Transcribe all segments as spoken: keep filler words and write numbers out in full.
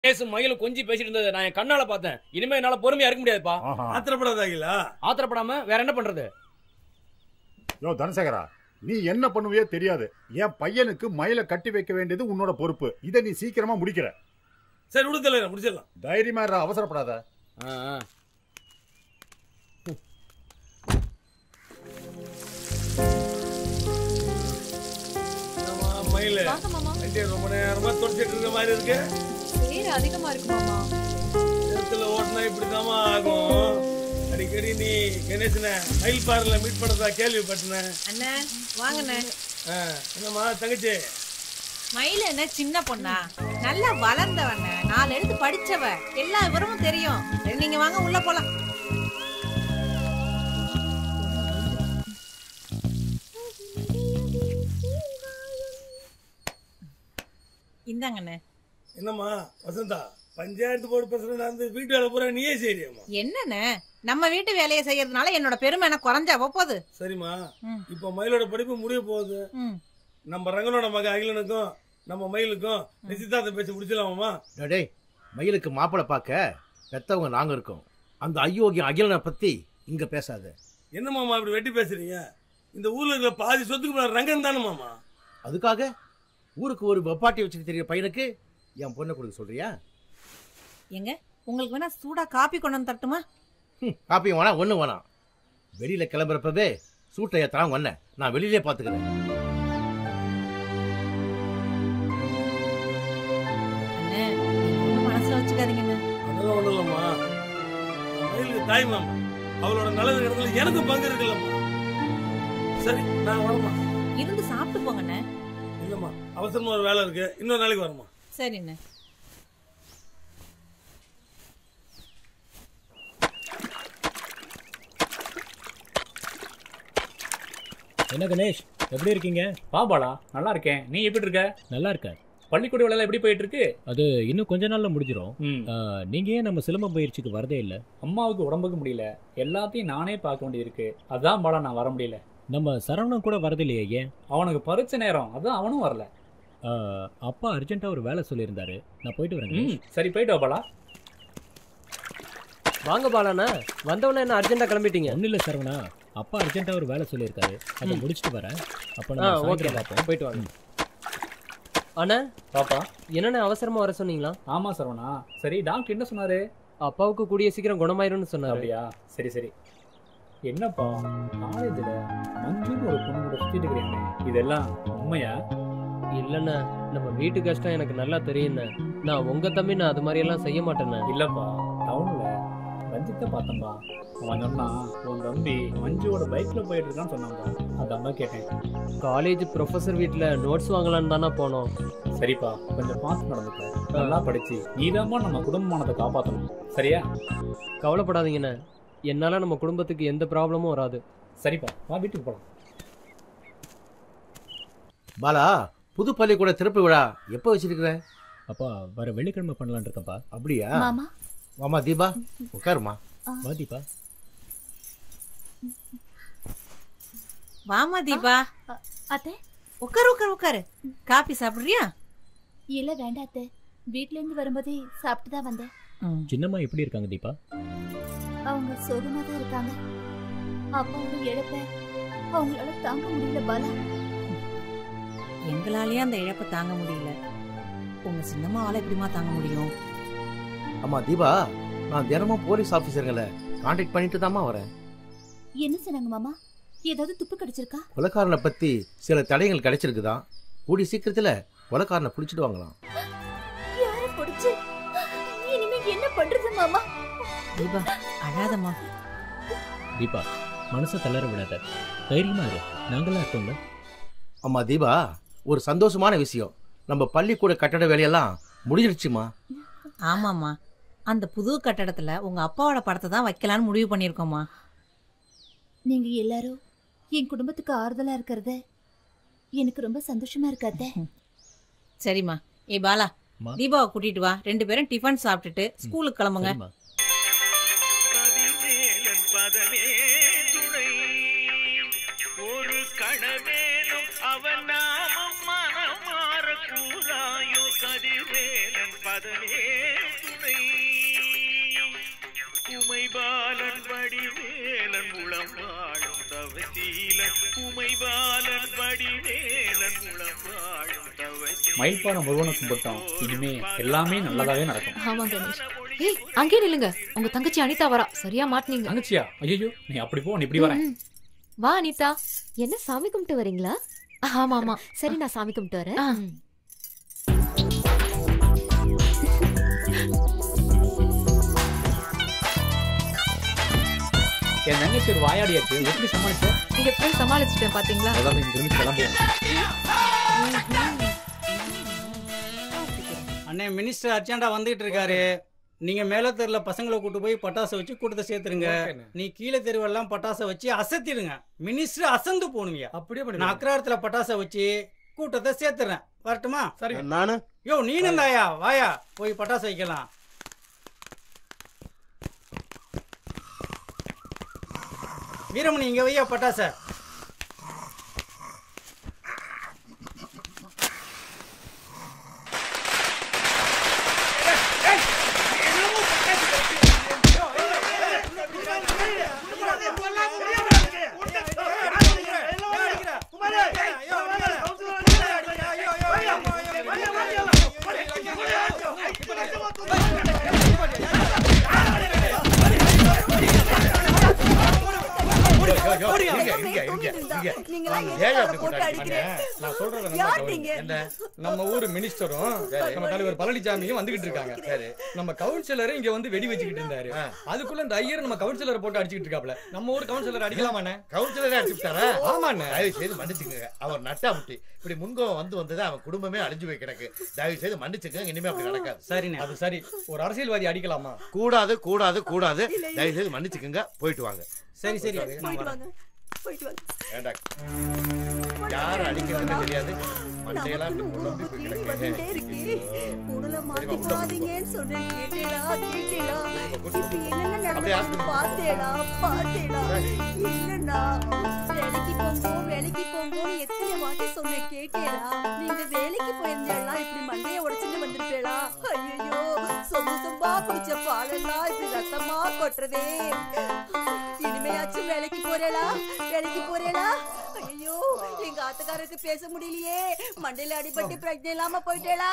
பேசு மயிலும் கொஞ்சி பேசிட்டு இருந்தது நான் என் கண்ணால பார்த்தேன். இனிமே என்னால பொறுமையா இருக்க முடியாதுப்பா. ஆத்திரப்படாதீங்களா? ஆத்திரப்படாம வேற என்ன பண்றது? யோ தனசேகரா, நீ என்ன பண்ணுவியோ தெரியாது. என் பையனுக்கு மயில கட்டி வைக்க வேண்டியது உன்னோட பொறுப்பு. இதை நீ சீக்கிரமா முடிக்கிற. சரி விடுதல முடிச்சிடலாம். தைரியமா இருடா, அவசரப்படாத. மயில ரொம்ப நேரமா தொடச்சிட்டு இருக்க மாதிரி இருக்கு. அதிகமா இருக்கு மாமா. நேரத்துல ஓட்டினா இப்படிதாமா ஆகும். அடிக்கடி நீ கணேசனை மயில் பார்ல மீட் பண்ணதா கேள்விப்பட்டேன். அண்ணே வாங்கண்ணே. என்னம்மா தங்கச்சி? மயில் என்ன சின்ன பொண்ணா? நல்லா வளர்ந்தவண்ண, நாலு எழுத்து படிச்சவ, எல்லா விவரமும் தெரியும். நீங்க வாங்க உள்ள போலாம். இந்தாங்கண்ணே. என்னம்மா வசந்தா, பஞ்சாயத்து போர்டு பிரசிடண்ட் வந்து வீட்டு வேலை பூரா நீயே செய்யறியம்மா? என்னண்ணே, நம்ம வீட்டு வேலையை செய்யறதுனால என்னோட பெருமை என்ன குறைஞ்சா போகுது? சரிம்மா, இப்போ மயிலோட படிப்பு முடிய போகுது. நம்ம ரங்கனோட மக அகிலனுக்கும் நம்ம மயிலுக்கும் நிச்சயதார்த்தம் பேச்சு முடிச்சலாமா? டேய், மயிலுக்கு மாப்பிள்ளை பார்க்க பெத்தவங்க நாங்க இருக்கோம். அந்த அயோக்கியம் அகிலனை பத்தி இங்க பேசாத. என்ன மாமா இப்படி வெட்டி பேசுறீங்க? இந்த ஊர்ல இருக்கிற பாதி சொத்துக்கு ரங்கன் தானே மாமா. அதுக்காக ஊருக்கு ஒரு வெப்பாட்டி வச்சுட்டு தெரிய பையனுக்கு என் பொண்ணை கொடுக்க சொல்றியா? எங்க உங்களுக்கு வேணா சூடா காப்பி கொண்டு வந்து தட்டுமா? காப்பி வேணா, ஒண்ணு வேணாம். வெளியில கிளம்புறப்பவே சூட்டை ஏத்தான் ஒன்ன நான் வெளியிலே பாத்துக்கிறேன். மனசுல வச்சுக்காதீங்க. அதெல்லாம் ஒண்ணும் இல்லம்மா. மயிலுக்கு தாய் மாமா, அவளோட நல்லது இடத்துல எனக்கு பங்கு இருக்குல்லம்மா. சரி நான் வரமா. இருந்து சாப்பிட்டு போங்கண்ணே. இல்லம்மா, அவசரமா ஒரு வேலை இருக்கு, இன்னொரு நாளைக்கு வரமா. சரிண்ணே. என்ன கணேஷ், எப்படி இருக்கீங்க? பாபாலா, நல்லா இருக்கேன். நீ எப்படி இருக்க? நல்லா இருக்க. பள்ளிக்கூட வேலை எப்படி போயிட்டு இருக்கு? அது இன்னும் கொஞ்ச நாள்ல முடிஞ்சிடும். நீங்க ஏன் நம்ம சிலம்ப பயிற்சிக்கு வரதே இல்லை? அம்மாவுக்கு உடம்புக்கு முடியல, எல்லாத்தையும் நானே பார்க்க வேண்டியிருக்கு. அதான் பாலா நான் வர முடியல. நம்ம சரவணன் கூட வரதில்லையே, ஏன்? அவனுக்கு பரீட்சை நேரம், அதான் அவனும் வரல. அப்பா அர்ஜென்ட்டா ஒரு வேலை சொல்லியிருந்தாரு, நான் போயிட்டு வரேன். சரி போயிட்டு வா பாலா. வாங்க பாலாண்ணா, வந்தவொடனே என்ன அர்ஜென்ட்டா கிளம்பிட்டீங்க? ஒன்றும் இல்லை சரவணா, அப்பா அர்ஜென்ட்டா ஒரு வேலை சொல்லியிருக்காரு, அதை முடிச்சுட்டு வரேன். அப்போ நான் ஓகே பார்ப்போம், போயிட்டு வாங்க. அண்ணா பாப்பா, என்னண்ணே அவசரமா வர சொன்னீங்களா? ஆமா சரவணா. சரி, டாக்டர் என்ன சொன்னாரு? அப்பாவுக்கு கூடிய சீக்கிரம் குணமாயிரும்னு சொன்னாரு. அப்படியா? சரி சரி. என்னப்பா, காலேஜ்ல மஞ்சுன்னு ஒரு பொண்ணு கூட சுத்திட்டு இருக்கிறீங்க, இதெல்லாம் உண்மையா? இல்லண்ணா, நம்ம வீட்டு கஷ்டம் எனக்கு நல்லா தெரியுண்ணே. நான் உங்க தம்பி, நான் அது மாதிரி எல்லாம் செய்ய மாட்டேண்ணே. இல்லப்பா, டவுன்ல ரஞ்சித்தை பார்த்தம்பா. அவன் சொன்னா உன் தம்பி மஞ்சுவோட பைக்ல போயிட்டு இருக்கான்னு சொன்னான்பா. அந்த அம்மா கேட்டேன். காலேஜ் ப்ரொஃபஸர் வீட்டுல நோட்ஸ் வாங்கலான்னு தானே போனோம். சரிப்பா, கொஞ்சம் பார்த்து நடந்துக்க. நல்லா படிச்சு நீதாம்மா நம்ம குடும்பமானதை காப்பாற்றணும், சரியா? கவலைப்படாதீங்கண்ணே, என்னால நம்ம குடும்பத்துக்கு எந்த ப்ராப்ளமும் வராது. சரிப்பா, வா வீட்டுக்கு போலாம். பாலா, புது பள்ளிக்கூட திறப்பு விழா எப்போ வச்சிருக்கிற? அப்பா வர வெள்ளிக்கிழமை பண்ணலான் இருக்கப்பா. அப்படியா? மாமா தீபா, உட்காருமா. வா தீபா. வாமா தீபா. அத்தை உட்காரு உட்காரு உட்காரு. காபி சாப்பிடுறியா? இல்ல வேண்டாம் அத்தை, வீட்ல இருந்து வரும்போதே சாப்பிட்டு தான் வந்தேன். சின்னம்மா எப்படி இருக்காங்க தீபா? அவங்க சோகமா தான் இருக்காங்க. அப்பாவோட இழப்ப அவங்களால தாங்க முடியல பாலா. எங்களாலேயே அந்த இழப்பை தாங்க முடியல, உங்க சின்னம்மாவால எப்படிமா தாங்க முடியும்? அம்மா தீபா, நான் தினமும் போலீஸ் ஆபீசர்களை கான்டாக்ட் பண்ணிட்டு தாமா வரேன். என்ன சொன்னாங்க மாமா? ஏதாவது துப்பு கிடைச்சிருக்கா? கொலைக்காரனை பத்தி சில தடயங்கள் கிடைச்சிருக்குதான். கூடி சீக்கிரத்துல கொலைக்காரனை பிடிச்சிட்டு வாங்கலாம். யாரை பிடிச்சு இனிமே என்ன பண்றது மாமா? தீபா அழாதம்மா. தீபா, மனசை தளர விடாத, தைரியமா இரு, நாங்களாம் இருக்கோங்க. அம்மா தீபா, ஒரு சந்தோஷமான விஷயம், நம்ம பள்ளிக்கூட கட்டட வேலையெல்லாம் முடிஞ்சிருச்சுமா. ஆமாம்மா, அந்த புது கட்டடத்துல உங்க அப்பாவோட படத்தை தான் வைக்கலான்னு முடிவு பண்ணிருக்கோம்மா. நீங்க எல்லாரும் என் குடும்பத்துக்கு ஆறுதலா இருக்கிறத எனக்கு ரொம்ப சந்தோஷமா இருக்காதே. சரிம்மா. ஏ பாலா, தீபாவை கூட்டிட்டு வா, ரெண்டு பேரும் டிஃபன் சாப்பிட்டுட்டு ஸ்கூலுக்கு கிளம்புங்க. ஒரு கணவேனும் அவன் நாமம் மனமாற கூறாயோ கதிர்வேலன் பதமே. மயில்பாறை முருகனை கும்பிட்டோம், இனிமே எல்லாமே நல்லதாவே நடக்கும். ஆமா கணேஷ். ஏய் அங்கே நில்லுங்க, உங்க தங்கச்சி அனிதா வரா. சரியா மாட்டீங்க. தங்கச்சியா? ஐயோ, நீ அப்படி போ, நீ இப்படி வரேன். வா அனிதா. என்ன சாமி கும்பிட்டு வரீங்களா? ஆமா ஆமா. சரி, நான் சாமி கும்பிட்டு வரேன். என் தங்கச்சி ஒரு வாயாடியாச்சு, எப்படி சமாளிச்ச? நீங்க எப்படி சமாளிச்சிட்டேன் பாத்தீங்களா? அதான் இங்க இருந்து கிளம்புவோம். அண்ணே, மினிஸ்டர் அர்ஜென்டா வந்துட்டு இருக்காரு. நீங்க மேல தெருல பசங்களை கூட்டு போய் பட்டாசை வச்சு கூட்டத்தை சேர்த்துருங்க. நீ கீழே தெருவெல்லாம் பட்டாசை வச்சு அசத்திடுங்க. மினிஸ்டர் அசந்து போனுங்க. அப்படியே நான் அக்ராரத்துல பட்டாசை வச்சு கூட்டத்தை சேர்த்துறேன். வரட்டுமா? சரி. நானு யோ நீனும் தாயா, வாயா போய் பட்டாசு வைக்கலாம். வீரமணி இங்க வையா பட்டாசை. நம்ம ஊர் மினிஸ்டரும் நம்ம தலைவர் பழனிசாமியும் வந்துகிட்டு இருக்காங்க. நம்ம கவுன்சிலரும் இங்க வந்து வெடி வச்சுக்கிட்டு இருந்தாரு. அதுக்குள்ள இந்த ஐயர் நம்ம கவுன்சிலரை போட்டு அடிச்சுக்கிட்டு இருக்காப்ல. நம்ம ஊர் கவுன்சிலர் அடிக்கலாமாண்ணே? கவுன்சிலரே அடிச்சுட்டாரா? ஆமாண்ணே. தயவு செய்து மன்னிச்சுக்கங்க. அவர் நட்டா முட்டி இப்படி முன்கோவம் வந்து வந்தது அவன் குடும்பமே அழிஞ்சு போய் கிடக்கு. தயவு செய்து மன்னிச்சுக்கங்க. இனிமே அப்படி நடக்காது. சரிண்ணே. அது சரி. ஒரு அரசியல்வாதி அடிக்கலாமா? கூடாது கூடாது கூடாது. தயவு செய்து மன்னிச்சுக்கங்க. போயிட்டு வாங்க. சரி சரி போயிட்டு வாங்க போயிட்டு வாங்க. ஏண்டா யார் அடிக்கிறதுன்னு தெரியாது. மண்டையெல்லாம் குழம்பி போய் கிடக்கு. உடல மாத்தி பாதீங்கன்னு சொன்னேன். கேட்டேடா கேட்டேடா. இப்ப என்னென்ன நடந்து பார்த்தேடா பார்த்தேடா. என்னடா வேலைக்கு போங்கோ வேலைக்கு போங்கோன்னு எத்தனை வாட்டி சொன்னேன். கேட்டேடா. நீங்க வேலைக்கு போயிருந்தா இப்படி மண்டைய உடைச்சுட்டு வந்திருப்பேடா. ஐயோ சொம்பு சொம்பா குடிச்ச பாலெல்லாம் இப்படி ரத்தமா கொட்டுறதே. இனிமையாச்சும் வேலைக்கு போறேடா வேலைக்கு போறேடா. ஐயோ எங்க ஆத்துக்காரருக்கு பேச முடியலையே. மண்டையில அடிபட்டு பிரச்சனை இல்லாம போயிட்டேடா.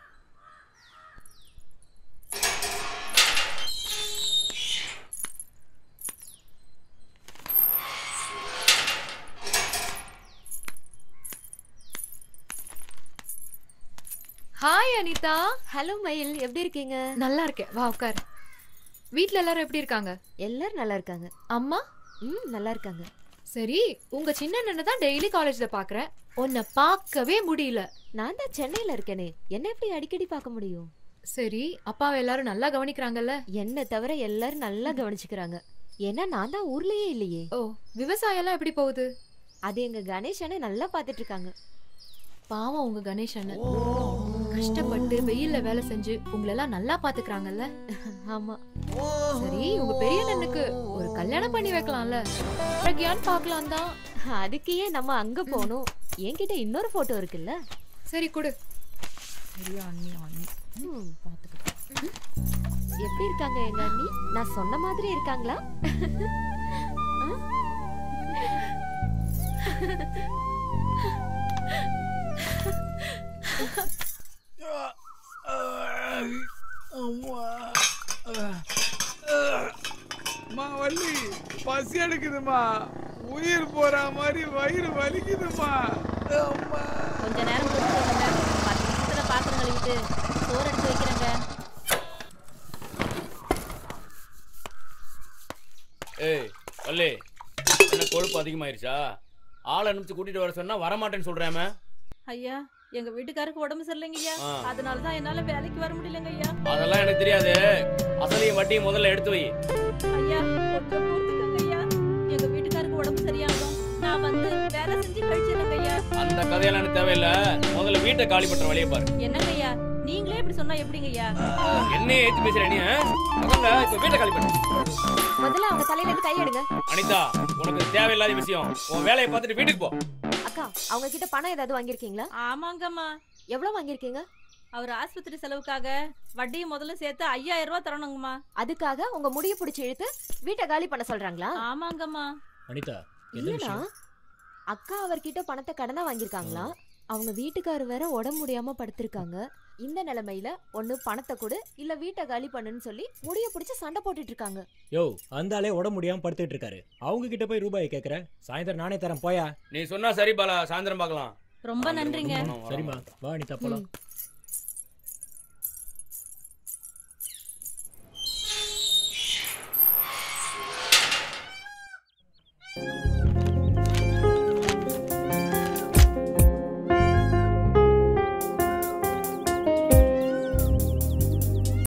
ஹாய் அனிதா. ஹலோ மயில், எப்படி இருக்கீங்க? நல்லா இருக்கேன், வா உட்கார். வீட்ல எல்லாரும் எப்படி இருக்காங்க? எல்லாரும் நல்லா இருக்காங்க. அம்மா? ம் நல்லா இருக்காங்க. சரி, உங்க சின்ன அண்ணனை தான் டெய்லி காலேஜ்ல பாக்குறேன். உன்னை பார்க்கவே முடியல. நான் தான் சென்னையில இருக்கேனே, என்ன எப்படி அடிக்கடி பார்க்க முடியும்? சரி, அப்பாவை எல்லாரும் நல்லா கவனிக்கிறாங்கல்ல? என்ன தவிர எல்லாரும் நல்லா கவனிச்சுக்கிறாங்க. ஏன்னா நான் தான் ஊர்லயே இல்லையே. ஓ, விவசாயம் எல்லாம் எப்படி போகுது? அது எங்க கணேசனை நல்லா பாத்துட்டு இருக்காங்க. பாவம் உங்க கணேசன் கஷ்டப்பட்டு வெயில்ல வேலை செஞ்சு உங்களெல்லாம் நல்லா பாத்துக்கிறாங்கல்ல? ஆமா. சரி, உங்க பெரிய அண்ணனுக்கு ஒரு கல்யாணம் பண்ணி வைக்கலாம்ல? பிரக்யான் பார்க்கலாம் தான். அதுக்கு ஏன் நம்ம அங்க போகணும்? என்கிட்ட இன்னொரு போட்டோ இருக்குல்ல. சரி கொடு. சரியா அண்ணி அண்ணி பாத்துக்கிட்டேன். எப்படி இருக்காங்க எங்க அண்ணி? நான் சொன்ன மாதிரி இருக்காங்களா? வள்ளி பசி எடுக்குதுமா. உயிர் போற மாதிரி வயிறு வலிக்குதுமா. கொஞ்ச நேரம் பத்து நிமிஷத்துல பாத்திரம் கழுவிட்டு சோறு எடுத்து வைக்கிறேங்க. ஏய் வள்ளி, என்ன கொழுப்பு அதிகமாயிருச்சா? ஆளை அனுப்பிச்சு கூட்டிட்டு வர சொன்னா வரமாட்டேன்னு சொல்றேன். ஐயா, எங்க வீட்டுக்காருக்கு உடம்பு சரியில்லைங்க ஐயா. அதனாலதான் என்னால வேலைக்கு வர முடியலங்க ஐயா. அதெல்லாம் எனக்கு தெரியாது. அசலையும் வட்டியும் முதல்ல எடுத்து வை. ஐயா கொஞ்சம் பொறுத்துக்கங்க ஐயா. எங்க வீட்டுக்காருக்கு உடம்பு சரியாகும். நான் வந்து வேலை செஞ்சு கழிச்சிடுறேங்க ஐயா. அந்த கதையெல்லாம் எனக்கு தேவையில்ல. முதல்ல வீட்டை காலி பண்ற வழியை பாரு. என்னங்க ஐயா, நீங்களே இப்படி சொன்னா எப்படிங்க ஐயா? என்னையே ஏத்து பேசுற நீ? முதல்ல இப்ப வீட்டை காலி பண்ணு. முதல்ல அவங்க தலையில இருந்து கை எடுங்க. அனிதா, உனக்கு தேவையில்லாத விஷயம். உன் வேலையை பார்த்துட்டு வீட்டுக்கு போ. அக்கா, அவங்க கிட்ட பணம் ஏதாவது வாங்கிருக்கீங்களா? ஆமாங்கம்மா. எவ்வளவு வாங்கிருக்கீங்க? அவர் ஆஸ்பத்திரி செலவுக்காக வட்டியை முதல்ல சேர்த்து ஐயாயிரம் ரூபாய் தரணுங்கம்மா. அதுக்காக உங்க முடிய பிடிச்சி இழுத்து வீட்டை காலி பண்ண சொல்றாங்களா? ஆமாங்கம்மா. அனிதா, இல்லனா அக்கா அவர்கிட்ட பணத்தை கடனா வாங்கியிருக்காங்களா? அவங்க வீட்டுக்காரர் வேற உடம்பு முடியாம படுத்திருக்காங்க. இந்த நிலைமையில ஒண்ணு பணத்தை கொடு இல்ல வீட்டை காலி பண்ணுன்னு சொல்லி முடிய பிடிச்சு சண்டை போட்டுட்டு இருக்காங்க. யோ அந்த ஆளே உடம்பு முடியாம படுத்துட்டு இருக்காரு. அவங்க கிட்ட போய் ரூபாய் கேக்குற? சாயந்தரம் நானே தரேன் போயா. நீ சொன்னா சரி பாலா, சாயந்தரம் பார்க்கலாம். ரொம்ப நன்றிங்க. சரிம்மா வா நீ தப்பலாம். ம்.